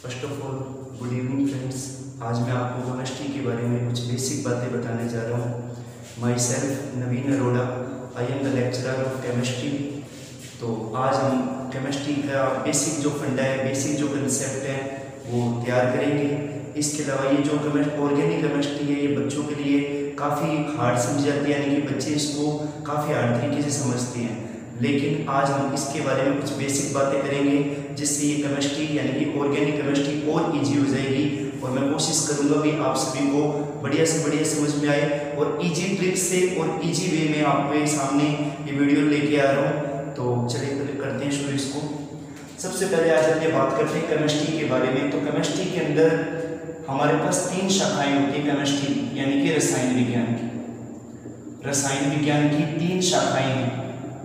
First of all good evening friends. आज मैं आपको केमिस्ट्री के बारे में कुछ बेसिक बातें बताने जा रहा हूँ। Myself Naveen Arora, I am the lecturer of chemistry. तो आज हम केमिस्ट्री का बेसिक जो फंडा है, बेसिक जो कंसेप्ट है वो तैयार करेंगे। इसके अलावा ये जो ऑर्गेनिक केमिस्ट्री है ये बच्चों के लिए काफ़ी हार्ड समझी जाती है, यानी कि बच्चे इसको काफ़ी हार्ड तरीके से समझते हैं। लेकिन आज हम इसके बारे में कुछ बेसिक बातें करेंगे जिससे ये केमिस्ट्री यानी कि ऑर्गेनिक केमिस्ट्री और इजी हो जाएगी। और मैं कोशिश करूंगा भी आप सभी को बढ़िया से बढ़िया समझ में आए और इजी ट्रिक से और इजी वे में आपके सामने ये वीडियो लेके आ रहा हूँ। तो चलिए करते हैं शुरू इसको। सबसे पहले आज हम ये बात करते हैं केमिस्ट्री के बारे में। तो केमिस्ट्री के अंदर हमारे पास 3 शाखाएं होती हैं केमिस्ट्री यानी कि रसायन विज्ञान की। रसायन विज्ञान की 3 शाखाएं हैं।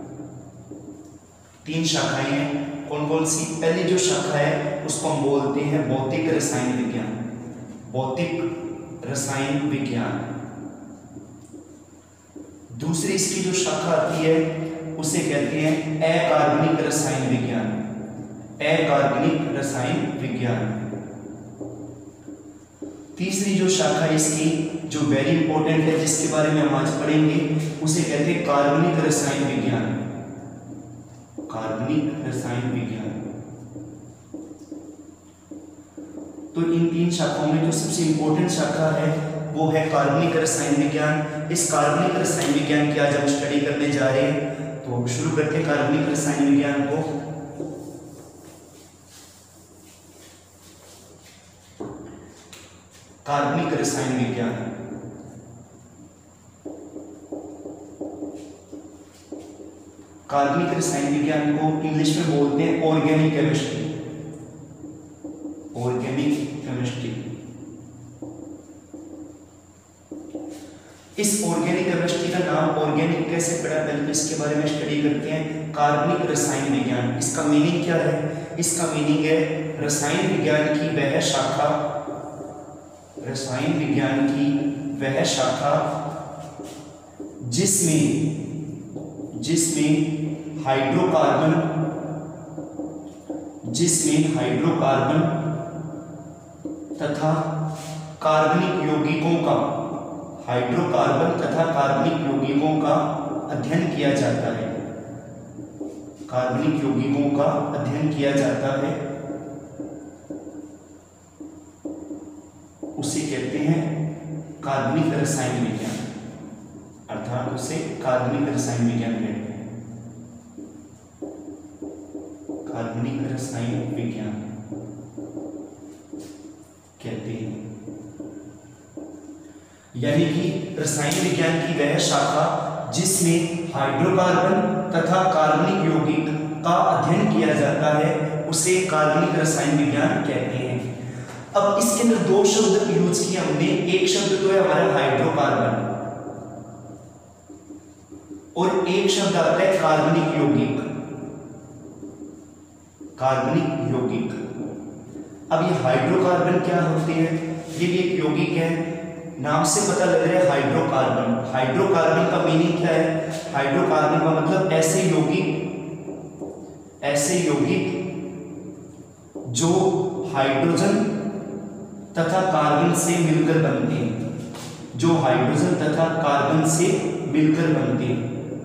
3 शाखाएं हैं। कौन कौन सी? पहली जो शाखा है उसको हम बोलते हैं भौतिक रसायन विज्ञान। भौतिक रसायन विज्ञान। दूसरी इसकी जो शाखा आती है उसे कहते हैं अकार्बनिक रसायन विज्ञान। अकार्बनिक रसायन विज्ञान। तीसरी जो शाखा इसकी जो वेरी इंपॉर्टेंट है, जिसके बारे में हम आज पढ़ेंगे, उसे कहते हैं कार्बनिक रसायन विज्ञान। कार्बनिक रसायन विज्ञान। तो इन 3 शाखाओं में जो सबसे इंपॉर्टेंट शाखा है वो है कार्बनिक रसायन विज्ञान। इस कार्बनिक रसायन विज्ञान की आज हम स्टडी करने जा रहे हैं। तो शुरू करते हैं कार्बनिक रसायन विज्ञान को। कार्बनिक रसायन विज्ञान। कार्बनिक रसायन विज्ञान को इंग्लिश में बोलते हैं ऑर्गेनिक केमिस्ट्री। Organic chemistry. इस ऑर्गेनिक केमिस्ट्री का नाम ऑर्गेनिक कैसे पड़ा, पहले तो इसके बारे में स्टडी करते हैं। कार्बनिक रसायन विज्ञान, इसका मीनिंग क्या है? इसका मीनिंग है रसायन विज्ञान की वह शाखा, रसायन विज्ञान की वह शाखा जिसमें हाइड्रोकार्बन तथा कार्बनिक यौगिकों का, हाइड्रोकार्बन तथा कार्बनिक यौगिकों का अध्ययन किया जाता है। कार्बनिक यौगिकों का अध्ययन किया जाता है, उसे कहते हैं कार्बनिक रसायन विज्ञान, अर्थात उसे कार्बनिक रसायन विज्ञान कहते हैं। कार्बनिक रसायन विज्ञान कहते हैं। यानी कि रसायन विज्ञान की वह शाखा जिसमें हाइड्रोकार्बन तथा कार्बनिक यौगिक का अध्ययन किया जाता है, उसे कार्बनिक रसायन विज्ञान कहते हैं। अब इसके अंदर 2 शब्द यूज किए हमने। एक शब्द तो है हमारा हाइड्रोकार्बन और एक शब्द आता है कार्बनिक यौगिक। कार्बनिक यौगिक। अब ये हाइड्रोकार्बन क्या होते हैं? ये भी एक यौगिक है, नाम से पता लग रहा है हाइड्रोकार्बन। हाइड्रोकार्बन का मीनिंग क्या है? हाइड्रोकार्बन का मतलब ऐसे यौगिक जो हाइड्रोजन तथा कार्बन से मिलकर बनते हैं, जो हाइड्रोजन तथा कार्बन से मिलकर बनते हैं,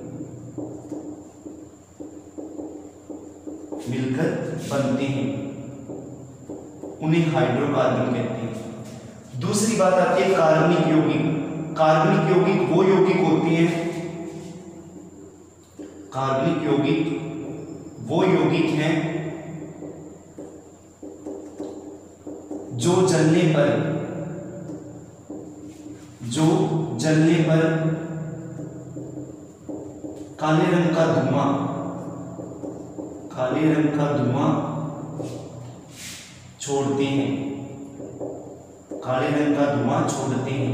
उन्हें हाइड्रोकार्बन कहते हैं। दूसरी बात आती है कार्बनिक यौगिक। कार्बनिक यौगिक वो यौगिक होते हैं, कार्बनिक यौगिक वो यौगिक हैं जो जलने पर काले रंग का धुआं छोड़ते हैं। काले रंग का धुआं छोड़ते हैं,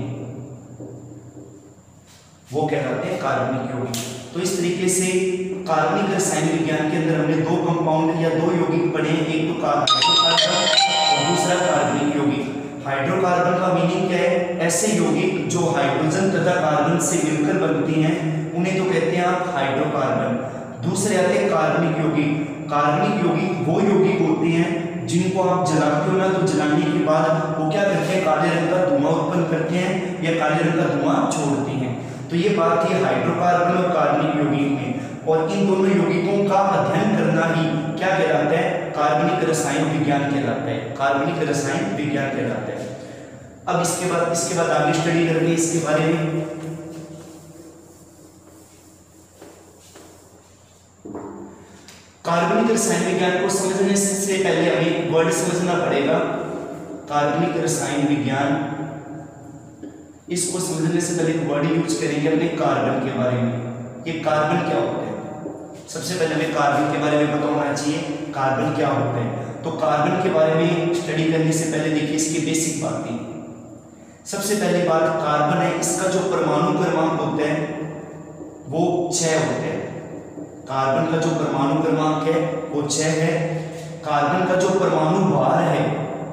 वो कहलाते हैं कार्बनिक यौगिक। तो इस तरीके से कार्बनिक रसायन विज्ञान के अंदर हमने 2 कंपाउंड या 2 यौगिक पढ़े हैं। एक तो हाइड्रोकार्बन और दूसरा कार्बनिक यौगिक। हाइड्रोकार्बन का मीनिंग क्या है? ऐसे यौगिक जो हाइड्रोजन तथा कार्बन से मिलकर बनते हैं, उन्हें तो कहते हैं आप हाइड्रोकार्बन। दूसरे आते हैं कार्बनिक यौगिक। कार्बनिक यौगिक वो यौगिक होते हैं जिनको आप जलाते हो ना, तो जलाने के बाद वो क्या करते हैं, काले रंग का धुआं उत्पन्न करते हैं या काले रंग का धुआं छोड़ते हैं। तो ये बात थी हाइड्रोकार्बन और कार्बनिक यौगिक में, और इन दोनों यौगिकों का अध्ययन करना ही क्या कहलाता है, कार्बनिक रसायन विज्ञान कहलाता है, कार्बनिक रसायन विज्ञान कहलाता है। अब इसके बाद आगे स्टडी करते हैं इसके बारे में। कार्बनिक रसायन विज्ञान को समझने से पहले हमें वर्ड समझना पड़ेगा, कार्बनिक रसायन विज्ञान। इसको समझने से पहले एक वर्ड यूज करेंगे अपने कार्बन के बारे में। ये कार्बन क्या होता है, सबसे पहले हमें कार्बन के बारे में पता होना चाहिए, कार्बन क्या होता है। तो कार्बन के बारे में स्टडी करने से पहले देखिए इसकी बेसिक बातें। सबसे पहली बात, कार्बन है, इसका जो परमाणु क्रमांक होता है वो 6 होता है। कार्बन का जो परमाणु क्रमांक है वो 6 है। कार्बन का जो परमाणु भार है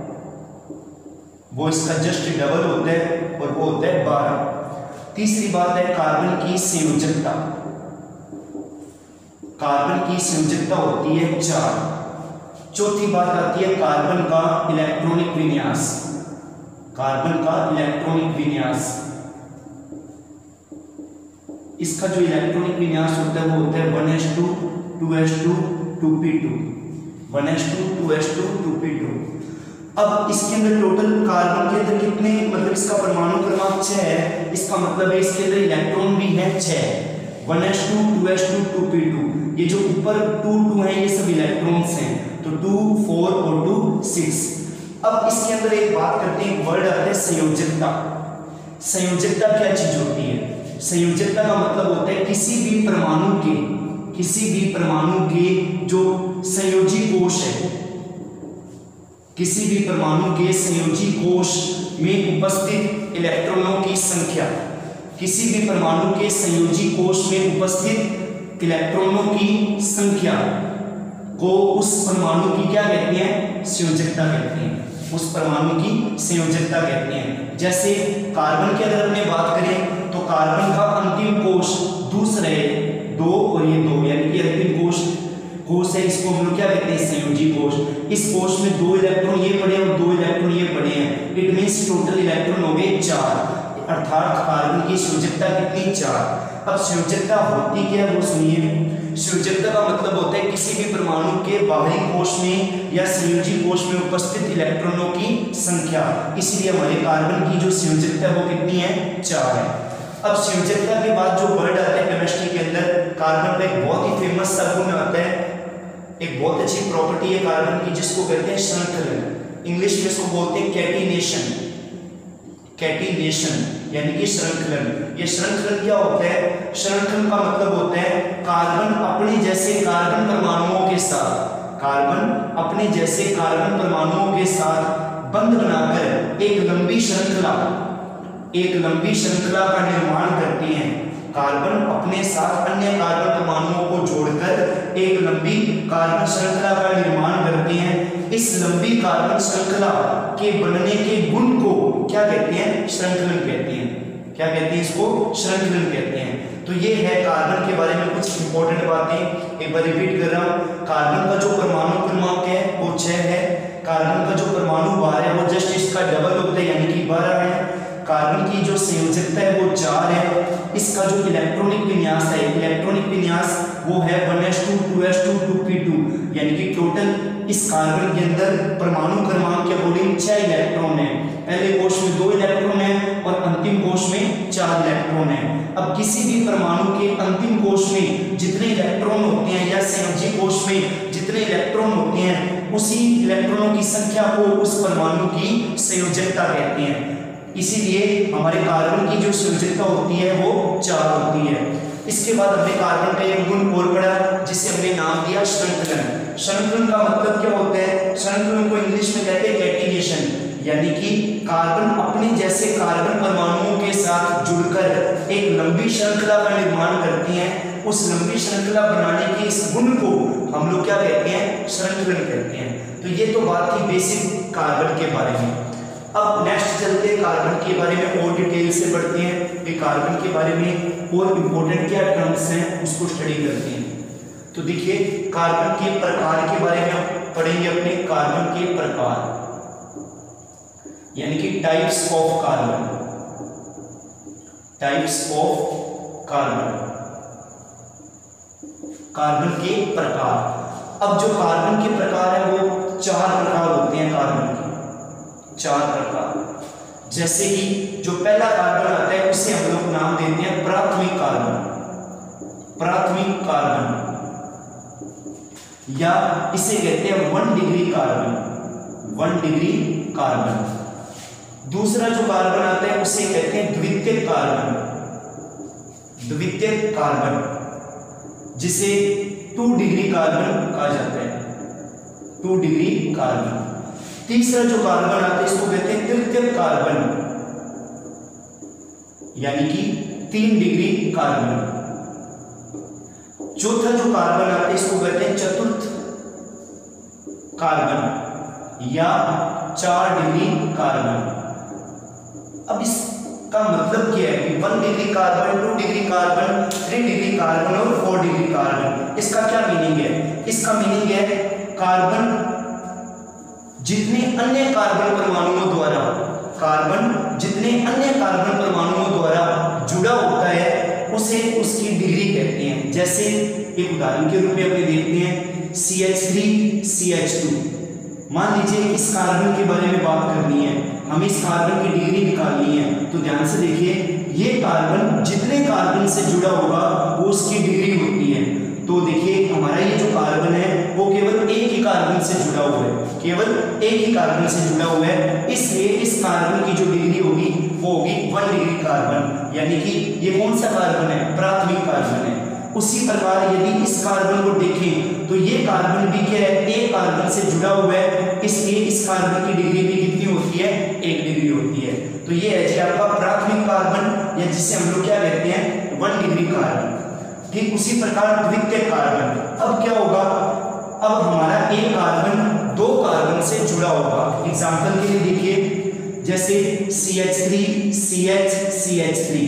वो इसका जस्ट डबल होता है और वो होता है 12। तीसरी बात है कार्बन की संयोजकता। कार्बन की संयोजकता होती है 4। चौथी बात आती है कार्बन का इलेक्ट्रॉनिक विन्यास। कार्बन का इलेक्ट्रॉनिक विन्यास, इसका जो इलेक्ट्रॉनिक विन्यास होता है वो होता है 1s2 2s2 2p2, 1s2 2s2 2p2। अब इसके अंदर टोटल कार्बन के अंदर कितने, मतलब इसका परमाणु क्रमांक 6 है, इसका मतलब है इसके अंदर इलेक्ट्रॉन भी है 6, 1s2 2s2 2p2। ये जो ऊपर 2 2 है ये सब इलेक्ट्रॉन्स हैं, तो 2 4 और 2 6। अब इसके अंदर एक बात करते हैं, वर्ड आता है संयोजकता। संयोजकता क्या चीज होती है? संयोजकता का मतलब होता है किसी भी परमाणु के जो संयोजी कोश है, किसी भी परमाणु के संयोजी कोश में उपस्थित इलेक्ट्रॉनों की संख्या, किसी भी परमाणु के संयोजी कोश में उपस्थित इलेक्ट्रॉनों की संख्या को उस परमाणु की क्या कहते हैं, संयोजकता कहते हैं। उस परमाणु की संयोजकता कहते हैं। जैसे कार्बन की अगर हमने बात करें तो कार्बन का अंतिम कोश दूसरे 2 और ये 2, यानी कि अंतिम कोश है, इसको हम लोग क्या कहते हैं, संयोजी कोश। इस कोश में 2 इलेक्ट्रॉन ये पड़े और 2 इलेक्ट्रॉन ये पड़े हैं, इट मींस टोटल इलेक्ट्रॉन हो गए 4, अर्थात कार्बन की संयोजकता कितनी, 4। अब संयोजकता होती क्या है वो सुनिए। संयोजकता का मतलब होता है किसी भी परमाणु के बाहरी कोश में या संयोजी कोश में उपस्थित इलेक्ट्रॉनों की संख्या। इसलिए हमारे कार्बन की जो संयोजकता है वो कितनी है, 4 है। अब संयोजकता के बाद जो वर्ड आता है केमिस्ट्री के अंदर, कार्बन का एक बहुत ही फेमस सा गुण आता है, एक बहुत अच्छी प्रॉपर्टी है कार्बन की जिसको कहते हैं श्रृंखलन। इंग्लिश में इसको बोलते हैं कैटिनेशन। कैटिनेशन यानी कि श्रृंखलन। ये श्रृंखलन क्या होता है? श्रृंखलन का मतलब होता है कार्बन अपने जैसे कार्बन परमाणुओं के साथ, कार्बन अपने जैसे कार्बन परमाणुओं के साथ बंध बनाकर एक लंबी श्रृंखला का निर्माण करते हैं। कार्बन अपने साथ अन्य कार्बन परमाणुओं को जोड़कर एक लंबी कार्बन श्रृंखला का निर्माण करते हैं। इस लंबी कार्बन श्रृंखला के बनने के गुण को क्या कहते हैं? श्रृंखलन कहते हैं। क्या कहते हैं इसको? श्रृंखलन कहते हैं। तो ये है कार्बन के बारे में कुछ इंपॉर्टेंट बातें। एक बार रिपीट कर रहा हूँ, कार्बन का जो परमाणु क्रमांक है वो 6 है। कार्बन का जो परमाणु भार है वो जस्ट इसका डबल होता है यानी कि 12 है। कार्बन की जो संयोजकता है वो 4 है। इसका जो इलेक्ट्रॉनिक विन्यास है, इलेक्ट्रॉनिक विन्यास वो है 1s2 2s2 2p2, यानी कि टोटल इस कार्बन के अंदर परमाणु क्रमांक के अकॉर्डिंग 6 इलेक्ट्रॉन है। पहले कोश में 2 इलेक्ट्रॉन है और अंतिम कोश में 4 इलेक्ट्रॉन है। अब किसी भी परमाणु के अंतिम कोश में जितने इलेक्ट्रॉन होते हैं या संयोजी कोश में जितने इलेक्ट्रॉन होते हैं उसी इलेक्ट्रॉनों की संख्या को उस परमाणु की संयोजकता कहते हैं। इसीलिए हमारे कार्बन की जो संयोजकता होती है वो 4 होती है। इसके बाद हमने कार्बन का एक गुण और पढ़ा जिसे हमने नाम दिया श्रृंखलन। श्रृंखलन का मतलब क्या होता है? श्रृंखलन को इंग्लिश में कहते हैं कैटिनेशन, यानी कि कार्बन अपने जैसे कार्बन परमाणुओं के साथ जुड़कर एक लंबी श्रृंखला का निर्माण करती हैं। उस लंबी श्रृंखला बनाने के इस गुण को हम लोग क्या कहते हैं? श्रृंखलन कहते हैं। तो ये तो बात थी बेसिक कार्बन के बारे में। अब नेक्स्ट चलते हैं कार्बन के बारे में और डिटेल से पढ़ते हैं कि कार्बन के बारे में और इम्पोर्टेंट क्या टर्म्स हैं उसको स्टडी करते हैं। तो तो देखिए कार्बन के प्रकार के बारे में हम पढ़ेंगे अपने कार्बन के प्रकार, यानी कि types of carbon, types of carbon, carbon के प्रकार। अब जो कार्बन के प्रकार है वो 4 प्रकार होते हैं कार्बन के, 4 प्रकार। जैसे कि जो पहला कार्बन आता है उसे हम लोग नाम देते हैं प्राथमिक कार्बन, प्राथमिक कार्बन, या इसे कहते हैं 1 डिग्री कार्बन, 1 डिग्री कार्बन। दूसरा जो कार्बन आता है उसे कहते हैं द्वितीयक कार्बन, द्वितीयक कार्बन, जिसे 2 डिग्री कार्बन कहा जाता है, 2 डिग्री कार्बन। तीसरा जो कार्बन आता है इसको कहते हैं तृतीयक कार्बन, यानी कि 3 डिग्री कार्बन। चौथा जो कार्बन आता है इसको कहते हैं चतुर्थ कार्बन या 4 डिग्री कार्बन। अब इसका मतलब क्या है कि 1 degree carbon, 2 degree carbon, 3 degree carbon और 4 डिग्री कार्बन, इसका क्या मीनिंग है? इसका मीनिंग है कार्बन जितने अन्य कार्बन परमाणुओं द्वारा, कार्बन जितने अन्य कार्बन परमाणुओं द्वारा जुड़ा होता है उसे उसकी डिग्री कहते हैं। जैसे एक उदाहरण के रूप में अपने देखते हैं CH3 CH2। मान लीजिए इस कार्बन के बारे में बात करनी है, हमें इस कार्बन की डिग्री निकालनी है, तो ध्यान से देखिए ये कार्बन जितने कार्बन से जुड़ा होगा वो उसकी डिग्री होती है। तो देखिए हमारा ये जो कार्बन है वो केवल एक ही कार्बन से जुड़ा हुआ है, केवल एक ही कार्बन से जुड़ा हुआ है, इसलिए इस कार्बन की जो डिग्री होगी वो होगी 1 डिग्री कार्बन, यानी कि ये कौन सा कार्बन है? प्राथमिक कार्बन है। उसी प्रकार यदि इस कार्बन को देखें तो ये कार्बन भी क्या है? एक कार्बन से जुड़ा हुआ है, इसलिए इस कार्बन की डिग्री भी कितनी होती है? 1 डिग्री होती है। तो ये है जी आपका प्राथमिक कार्बन, या जिसे हम लोग क्या कहते हैं 1 डिग्री कार्बन। ठीक उसी प्रकार द्वितीय कार्बन। अब क्या होगा? अब हमारा एक कार्बन 2 कार्बन से जुड़ा होगा। एग्जाम्पल के लिए देखिए जैसे CH3 CH CH3।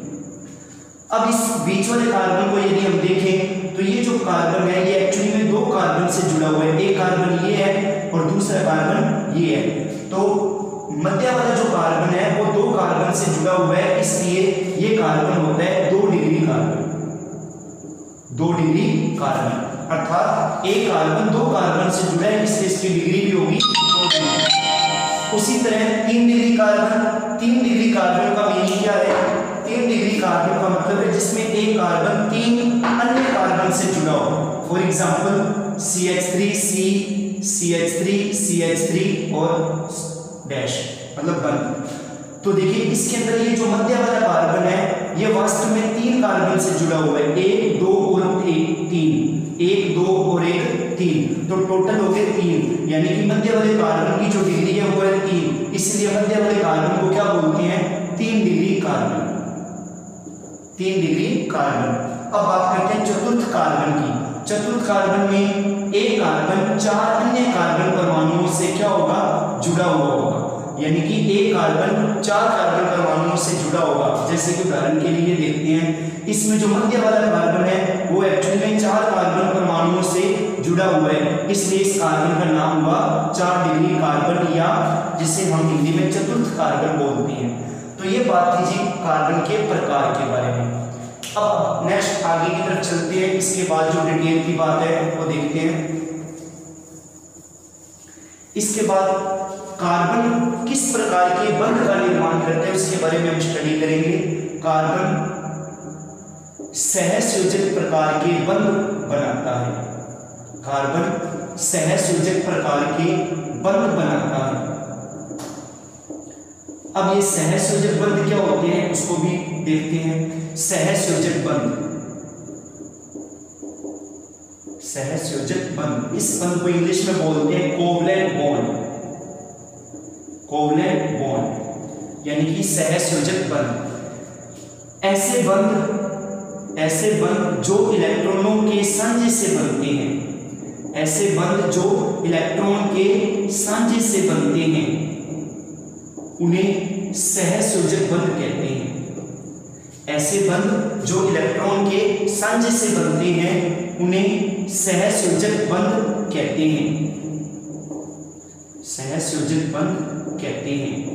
अब इस बीच वाले कार्बन को यदि हम देखें तो ये जो कार्बन है ये एक्चुअली में 2 कार्बन से जुड़ा हुआ है, एक कार्बन ये है और दूसरा कार्बन ये है। तो मध्य वाला जो कार्बन है वो 2 कार्बन से जुड़ा हुआ है, इसलिए ये कार्बन होता है 2 डिग्री कार्बन, 2 डिग्री कार्बन। अर्थात एक कार्बन 2 कार्बन से जुड़ा है, इसलिए इसकी डिग्री भी होगी 2 डिग्री। उसी तरह 3 डिग्री कार्बन, 3 डिग्री कार्बन का मीनिंग क्या है? 3 डिग्री कार्बन का मतलब है जिसमें एक कार्बन 3 अन्य कार्बन से जुड़ा हो। For example CH3C CH3 CH3 और डैश, मतलब बंद। तो देखिए इसके अंदर ये जो मध्य वाला कार्बन है ये वास्तव में 3 कार्बन से जुड़ा हुआ है, 1 2 और 3, 1 2 और 1 3, तो टोटल हो गए 3, यानी कि मध्य वाले कार्बन की जो डिग्री है वो है 3, इसलिए मध्य वाले कार्बन को क्या बोलते हैं? 3 डिग्री कार्बन, 3 डिग्री कार्बन। अब बात करते हैं चतुर्थ कार्बन की। चतुर्थ कार्बन में एक कार्बन 4 अन्य कार्बन परमाणुओं से क्या होगा? जुड़ा हुआ होगा, यानी कि एक कार्बन 4 कार्बन परमाणुओं से जुड़ा होगा। जैसे कि उदाहरण के लिए देखते हैं इसमें जो मध्य वाला कार्बन है वो एक्चुअली में 4 कार्बन परमाणुओं से जुड़ा हुआ है, इसलिए इस कार्बन का नाम हुआ 4 डिग्री कार्बन, या जिसे हम हिंदी में चतुर्थ कार्बन बोलते हैं। तो ये बात थी जी कार्बन के प्रकार के बारे में। अब नेक्स्ट आगे की तरफ चलते हैं, इसके बाद जो डिटेल की बात है वो देखते हैं। इसके बाद कार्बन किस प्रकार के बंध का निर्माण करते हैं उसके बारे में हम स्टडी करेंगे। कार्बन सहसंयोजक प्रकार के बंध बनाता है, कार्बन सहसंयोजक प्रकार के बंध बनाता है। अब ये सहसंयोजक बंध क्या होते हैं उसको भी देखते हैं। सहसंयोजक बंध, सहसंयोजक बंध, इस बंध को इंग्लिश में बोलते हैं कोवलेंट बॉन्ड, कोवलेंट बॉन्ड यानी कि सहसंयोजक बंध। ऐसे बंध जो इलेक्ट्रॉनों के सांझे से बनते हैं, ऐसे बंध जो इलेक्ट्रॉन के सांझे से बनते हैं उन्हें सहसंयोजक बंध कहते हैं। ऐसे बंध जो इलेक्ट्रॉन के सांझे से बनते हैं उन्हें सहसंयोजक बंध कहते हैं, सहसंयोजक बंध कहते हैं।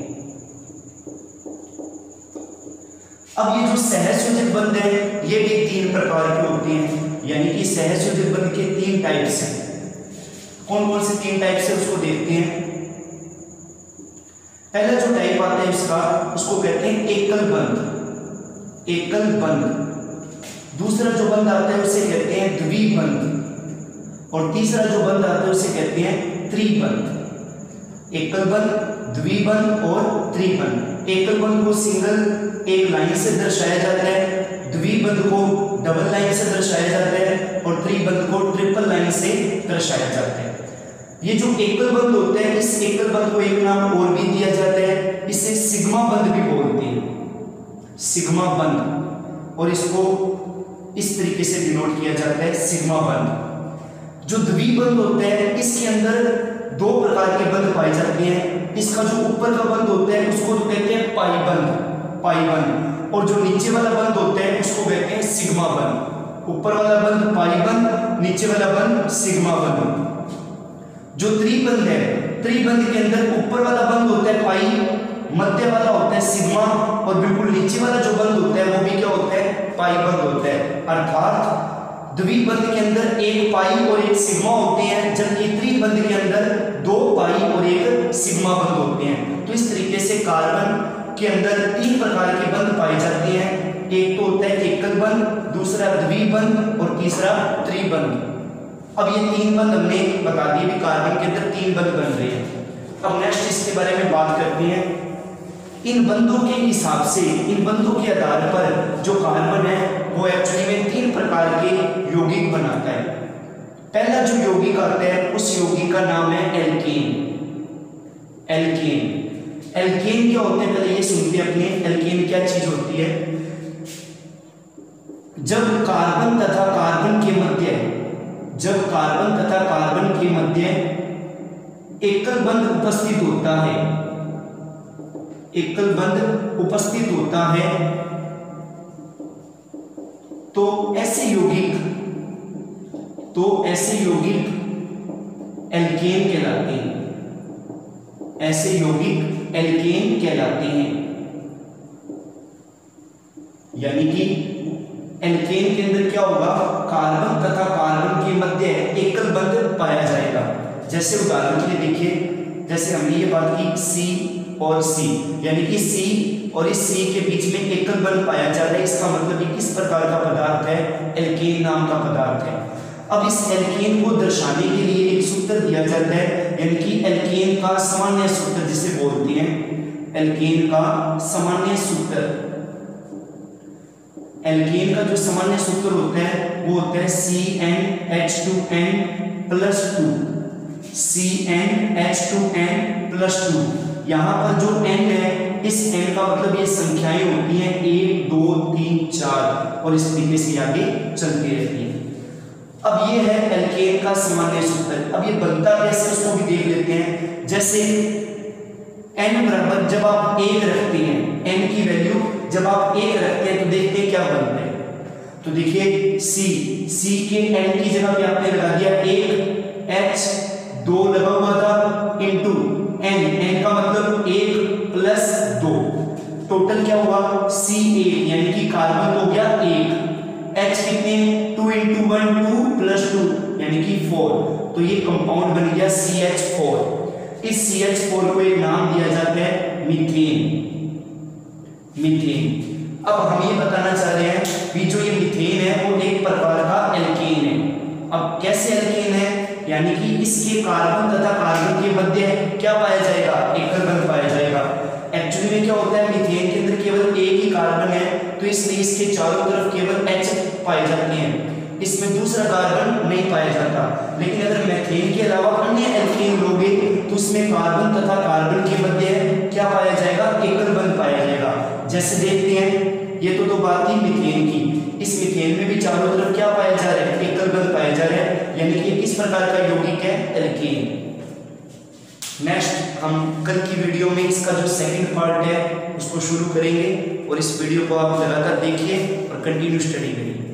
अब ये जो सहसंयोजक बंध है ये भी 3 प्रकार के होते हैं, यानी कि सहसंयोजक बंध के 3 टाइप्स हैं। कौन कौन से 3 टाइप्स है उसको देखते हैं। पहला जो टाइप आता है इसका, उसको कहते हैं एकल बंध, एकल बंध। दूसरा जो बंध आता है उसे कहते हैं द्विबंध, और तीसरा जो बंध आता है उसे कहते हैं त्रिबंध। एकल बंध, द्विबंध और त्रिबंध। एकल बंध को सिंगल एक लाइन से दर्शाया जाता है, द्विबंध को डबल लाइन से दर्शाया जाता है, और त्रिबंध को ट्रिपल लाइन से दर्शाया जाता है। ये जो एकल बंध होते हैं, इस एकल बंध को एक नाम और भी दिया जाता है, इसे सिग्मा बंध भी बोलते हैं, सिग्मा बंध, और इसको इस तरीके से डिनोट किया जाता है, सिग्मा बंध। जो द्विबंध होते हैं इसके अंदर 2 प्रकार के बंध पाए जाते हैं। इसका जो ऊपर का बंध होता है उसको तो कहते हैं पाई बंध, पाई बंध, और जो नीचे वाला बंध होता है उसको कहते हैं सिग्मा बंध। ऊपर वाला बंध पाई बंध, नीचे वाला बंध सिग्मा बंध। जो त्रिबंध है, त्रिबंध के अंदर ऊपर वाला बंध होता है पाई, मध्य वाला होता है सिग्मा, और बिल्कुल नीचे वाला जो बंध होता है वो भी क्या होता है, पाई बंध होता है। अर्थात द्विबंध के अंदर एक पाई और एक सिग्मा होते हैं, जबकि त्रिबंध के अंदर 2 पाई और एक सिग्मा बंध होते हैं। तो इस तरीके से कार्बन के अंदर 3 प्रकार के बंध पाए जाते हैं। एक तो होता है एकल बंध, दूसरा द्विबंध और तीसरा त्रिबंध। अब ये 3 बंध हमने बता दिए भी, कार्बन के अंदर 3 बंध बन रहे हैं। अब नेक्स्ट इसके बारे में बात करते हैं। इन बंधों के हिसाब से, इन बंधों के आधार पर जो कार्बन है वो एक्चुअली में 3 प्रकार के यौगिक बनाता है। पहला जो यौगिक आता है उस यौगिक का नाम है एल्केन। एल्केन, एल्केन क्या होते हैं पहले ये सुनते हैं अपने। एल्केन क्या चीज होती है? जब कार्बन तथा कार्बन के मध्य, जब कार्बन तथा कार्बन के मध्य एकल बंध उपस्थित होता है, एकल बंध उपस्थित होता है, तो ऐसे यौगिक, एल्केन कहलाते हैं। ऐसे यौगिक एल्केन कहलाते हैं। यानी कि एल्केन के अंदर क्या होगा, कार्बन तथा कार्बन के मध्य एकल बंध पाया जाएगा। जैसे उदाहरण के लिए देखिए, जैसे हमने ये बात की C और C, यानी कि C और इस C के बीच में एकल बंध पाया जा रहा है। इसका मतलब ये किस प्रकार का पदार्थ है, एल्केन नाम का पदार्थ है। अब इस एल्केन को दर्शाने के लिए एक सूत्र दिया जाता है, यानी कि एल्केन का सामान्य सूत्र जिसे बोलते हैं, एल्केन का सामान्य सूत्र। एल्केन का जो सामान्य सूत्र होता है वो होता है CnH2n+2, CnH2n+2। यहाँ पर जो n है, इस n का मतलब ये संख्याएं होती हैं 1 2 3 4, और इस तरीके से आगे चलती रहती है। अब ये है एल्केन का सामान्य सूत्र। अब ये बनता कैसे उसको भी देख लेते हैं। जैसे n बराबर जब आप 1 रखते हैं, n की वैल्यू जब आप 1 रखते हैं तो देखते हैं क्या बनता है। तो देखिए C के n की जगह पे आपने लगा दिया 1, H 2 लगा हुआ था, इंटू n का मतलब 1 प्लस 2, टोटल क्या हुआ C8, यानी कि कार्बन हो गया 1, H कितने 2 × 1 2 + 2 यानी कि 4, तो ये कंपाउंड बन गया CH4। इस CH4 को एक नाम दिया जाता है मीथेन। मीथेन। अब हम ये बताना चाह रहे हैं कि जो ये मीथेन है वो एक प्रकार का एल्केन है। अब कैसे एल्केन है, यानी कि इसके कार्बन तथा कार्बन के मध्य क्या पाया जाएगा, एकल बंध पाया जाएगा। एक्चुअली में क्या होता है, मीथेन के अंदर केवल एक ही कार्बन है, तो इसलिए इसके चारों तरफ केवल H पाए जाते हैं, इसमें दूसरा कार्बन नहीं पाया जाता। लेकिन अगर मीथेन के अलावा अन्य एल्केन लोगे तो उसमें कार्बन तथा कार्बन के मध्य क्या पाया जाएगा, एकल बंध पाया जाएगा। जैसे देखते हैं, ये तो बात थी मीथेन की। इस मीथेन में भी चारों तरफ क्या पाया जा रहा है, एकल बंध पाया जा रहा है, यानी कि किस प्रकार का यौगिक है, एल्केन। नेक्स्ट हम कल की वीडियो में इसका जो सेकंड पार्ट है उसको शुरू करेंगे, और इस वीडियो को आप लगातार देखिए और कंटिन्यू स्टडी करिए।